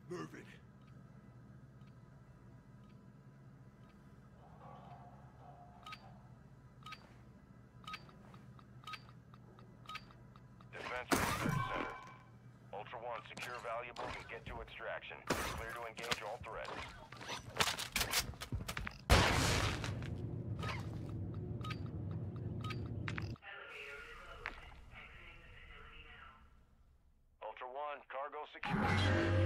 Moving. Defense Research Center. Ultra One, secure valuables and get to extraction. Clear to engage all threats. Ultra One, cargo secure.